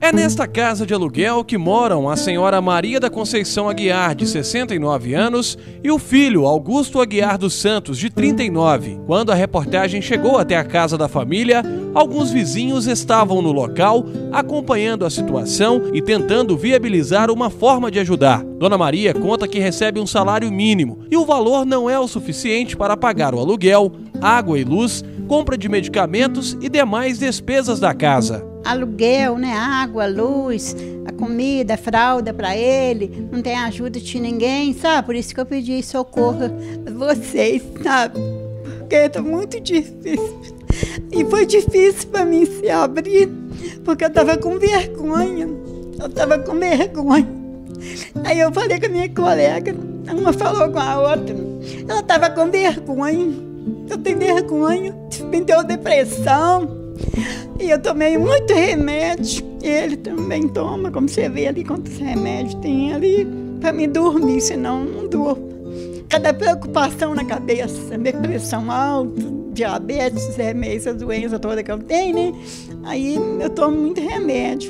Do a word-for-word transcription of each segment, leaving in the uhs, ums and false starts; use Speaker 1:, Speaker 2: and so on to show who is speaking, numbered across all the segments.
Speaker 1: É nesta casa de aluguel que moram a senhora Maria da Conceição Aguiar, de sessenta e nove anos, e o filho Augusto Aguiar dos Santos, de trinta e nove. Quando a reportagem chegou até a casa da família, alguns vizinhos estavam no local, acompanhando a situação e tentando viabilizar uma forma de ajudar. Dona Maria conta que recebe um salário mínimo e o valor não é o suficiente para pagar o aluguel, água e luz, compra de medicamentos e demais despesas da casa.
Speaker 2: Aluguel, né? Água, luz, a comida, a fralda para ele, não tem ajuda de ninguém, sabe? Por isso que eu pedi socorro a vocês, sabe? Porque tá muito difícil. E foi difícil para mim se abrir, porque eu tava com vergonha. Eu tava com vergonha. Aí eu falei com a minha colega, uma falou com a outra, ela tava com vergonha. Eu tenho vergonha, me deu depressão. E eu tomei muito remédio. Ele também toma, como você vê ali, quantos remédios tem ali, para me dormir, senão não durmo. Cada preocupação na cabeça, minha pressão alta, diabetes, remédios, essa doença toda que eu tenho, né? Aí eu tomo muito remédio.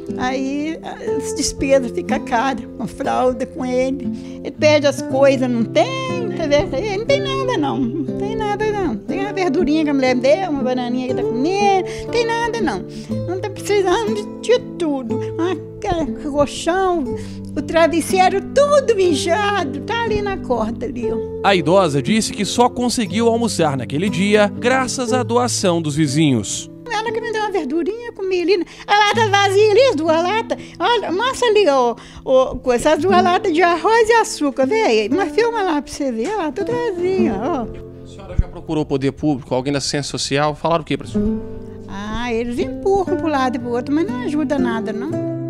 Speaker 2: Aí as despesas ficam caras, com fralda com ele. Ele perde as coisas, não tem, ele não tem nada não, não tem nada não. Tem a verdurinha que a mulher deu, uma bananinha que tá comendo, não tem nada não. Não tá precisando de, de tudo. O colchão, o travesseiro, tudo mijado, tá ali na corda ali, ó.
Speaker 1: A idosa disse que só conseguiu almoçar naquele dia graças à doação dos vizinhos.
Speaker 2: Ela que me deu uma verdurinha, comi ali, a lata vazia ali, as duas latas, olha, mostra ali, ó, ó, com essas duas latas de arroz e açúcar, vê aí, mas filma lá pra você ver, lá, tudo vazio, ó.
Speaker 1: A senhora já procurou o poder público, alguém da ciência social, falaram o que pra senhora?
Speaker 2: Ah, eles empurram pro lado e pro outro, mas não ajuda nada, não.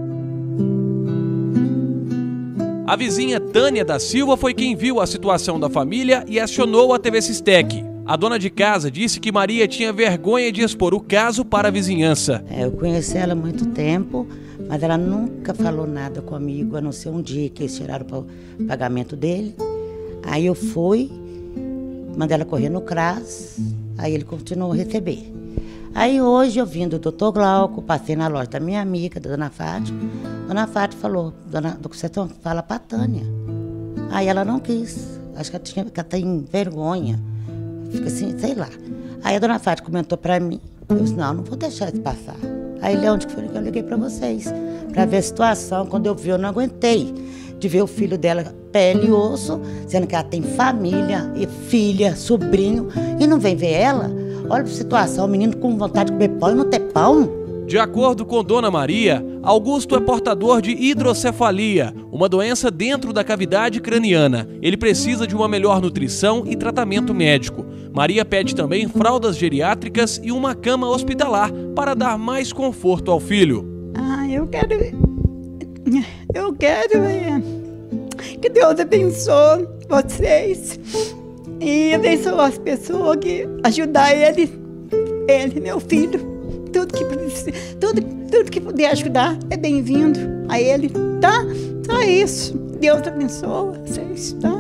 Speaker 1: A vizinha Tânia da Silva foi quem viu a situação da família e acionou a T V Sistec. A dona de casa disse que Maria tinha vergonha de expor o caso para a vizinhança.
Speaker 3: É, eu conheci ela há muito tempo, mas ela nunca falou nada comigo, a não ser um dia que eles tiraram o pagamento dele. Aí eu fui, mandei ela correr no CRAS, aí ele continuou a receber. Aí hoje eu vim do doutor Glauco, passei na loja da minha amiga, da dona Fátima. Dona Fátima falou, dona, você fala pra Tânia. Aí ela não quis, acho que ela, tinha, que ela tem vergonha. Fica assim, sei lá. Aí a dona Fátima comentou pra mim, eu disse, não, não vou deixar isso passar. Aí ele, onde que foi que eu liguei pra vocês? Pra ver a situação, quando eu vi eu não aguentei. De ver o filho dela pele e osso, sendo que ela tem família, e filha, sobrinho, e não vem ver ela. Olha a situação, o menino com vontade de comer pão e não ter pão.
Speaker 1: De acordo com Dona Maria, Augusto é portador de hidrocefalia, uma doença dentro da cavidade craniana. Ele precisa de uma melhor nutrição e tratamento médico. Maria pede também fraldas geriátricas e uma cama hospitalar para dar mais conforto ao filho.
Speaker 2: Ah, eu quero... Eu quero é, que Deus abençoe vocês e abençoe as pessoas que ajudar ele, ele, meu filho. Tudo que, tudo, tudo que puder ajudar é bem-vindo a ele, tá? Só isso. Deus abençoe vocês, tá?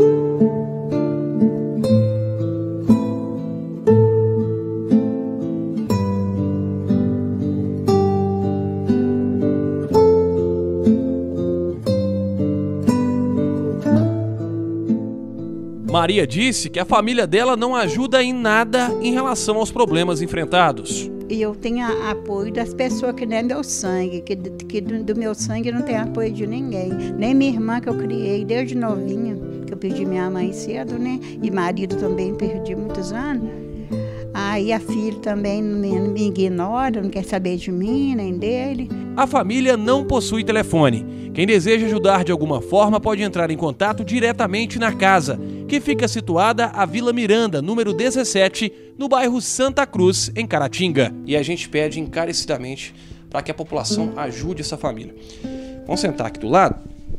Speaker 1: Maria disse que a família dela não ajuda em nada em relação aos problemas enfrentados.
Speaker 2: E eu tenho a, apoio das pessoas que não é meu sangue, que, que do, do meu sangue não tem apoio de ninguém. Nem minha irmã, que eu criei desde novinha, que eu perdi minha mãe cedo, né? E marido também perdi muitos anos. Aí a filha também me, me ignora, não quer saber de mim, nem dele.
Speaker 1: A família não possui telefone. Quem deseja ajudar de alguma forma pode entrar em contato diretamente na casa, que fica situada à Vila Miranda, número dezessete, no bairro Santa Cruz, em Caratinga. E a gente pede encarecidamente para que a população ajude essa família. Vamos sentar aqui do lado.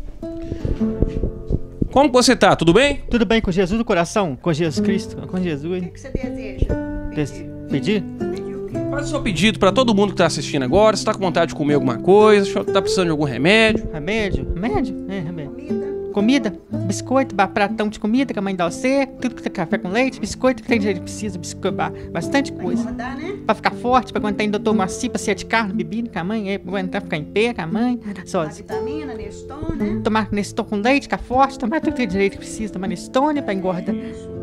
Speaker 1: Como você tá? Tudo bem?
Speaker 4: Tudo bem, com Jesus no coração, com Jesus Cristo, com Jesus.
Speaker 2: O que, que você deseja?
Speaker 4: Des... Pedir?
Speaker 1: Faz o seu pedido para todo mundo que está assistindo agora. Se está com vontade de comer alguma coisa, está precisando de algum remédio.
Speaker 4: Remédio? Remédio? É, remédio.
Speaker 2: Comida?
Speaker 4: comida, biscoito, ba- pratão de comida que a mãe dá a você, tudo que tem café com leite, biscoito que tem gente que precisa, biscoito, ba- bastante coisa.
Speaker 2: Engordar, né?
Speaker 4: Pra ficar forte, pra aguentar ainda doutor Moacir, pra ser de carne, bebida com a mãe, aí, pra aguentar ficar em pé com a mãe,
Speaker 2: Tomar
Speaker 4: sozinho.
Speaker 2: vitamina, Neston, né?
Speaker 4: Tomar Nestor com leite, ficar forte, tomar tudo que tem direito que precisa, tomar Nestone pra engordar.